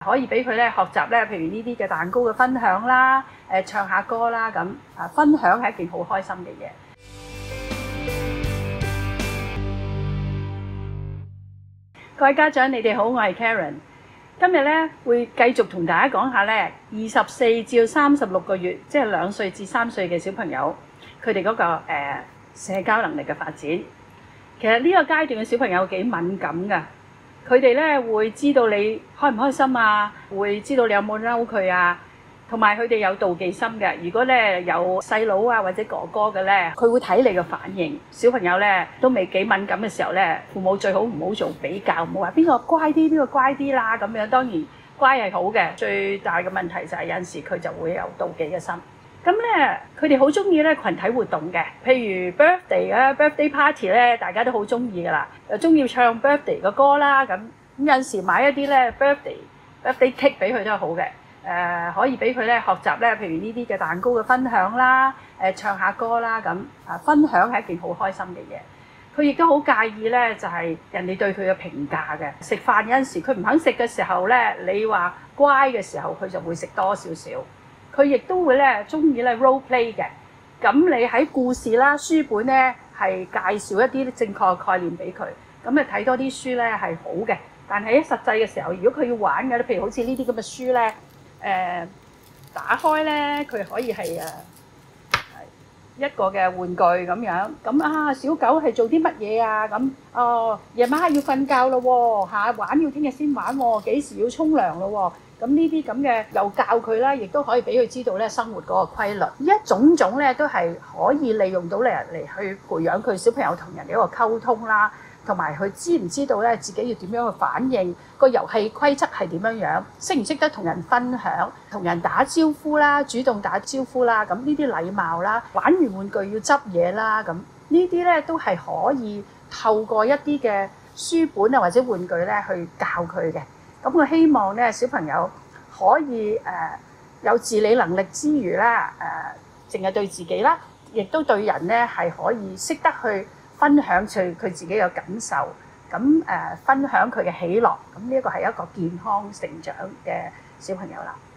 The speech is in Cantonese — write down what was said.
可以俾佢咧學習咧，譬如呢啲嘅蛋糕嘅分享啦，唱下歌啦咁分享係一件好開心嘅嘢。各位家長，你哋好，我係 Karen。今日咧會繼續同大家講下咧24至36個月，即係2歲至3歲嘅小朋友，佢哋嗰個社交能力嘅發展。其實呢個階段嘅小朋友幾敏感㗎，佢哋咧會知道你開唔開心啊，會知道你有冇嬲佢啊，同埋佢哋有妒忌心嘅。如果咧有細佬啊或者哥哥嘅咧，佢會睇你嘅反應。小朋友咧都未幾敏感嘅時候咧，父母最好唔好做比較，唔好話邊個乖啲，邊個乖啲啦咁樣。當然乖係好嘅，最大嘅問題就係有陣時佢就會有妒忌嘅心。咁咧，佢哋好中意咧群體活動嘅，譬如 birthday 啊、birthday party 咧，大家都好中意噶啦，又中意唱 birthday 嘅歌啦。咁有陣時買一啲咧 birthday cake 俾佢都係好嘅。可以俾佢咧學習咧，譬如呢啲嘅蛋糕嘅分享啦，唱下歌啦咁分享係一件好開心嘅嘢。佢亦都好介意咧，就係人哋對佢嘅評價嘅。食飯有陣時佢唔肯食嘅時候咧，你話乖嘅時候，佢就會食多少少。佢亦都會咧中意咧 role play 嘅。咁你喺故事啦、書本咧係介紹一啲正確嘅概念俾佢。咁啊睇多啲書咧係好嘅。但係喺實際嘅時候，如果佢要玩嘅咧，譬如好似呢啲咁嘅書咧。打開咧，佢可以係一個嘅玩具咁樣。咁啊，小狗係做啲乜嘢啊？咁夜晚黑要瞓覺咯喎，玩要聽日先玩喎，幾時要沖涼咯喎？咁呢啲咁嘅又教佢啦，亦都可以俾佢知道咧生活嗰個規律。呢一種種咧都係可以利用到嚟去培養佢小朋友同人哋一個溝通啦。同埋佢知唔知道咧自己要點樣去反應，個遊戲規則係點樣樣，識唔識得同人分享，同人打招呼啦，主動打招呼啦，咁呢啲禮貌啦，玩完玩具要執嘢啦，咁呢啲咧都係可以透過一啲嘅書本啊或者玩具咧去教佢嘅。咁我希望咧小朋友可以有自理能力之餘啦，淨係對自己啦，亦都對人咧係可以識得去分享佢自己嘅感受，咁分享佢嘅喜樂，咁呢一個係一個健康成長嘅小朋友啦。